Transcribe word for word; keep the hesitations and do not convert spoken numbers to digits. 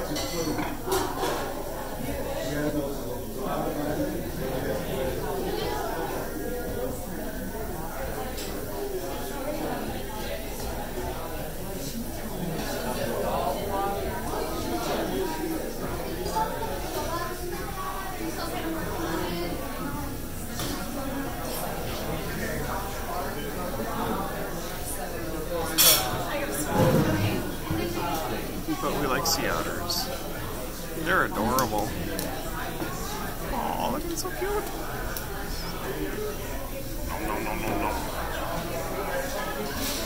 But we like sea otters. They're adorable. Aw, look at it, so cute. No, no, no, no, no.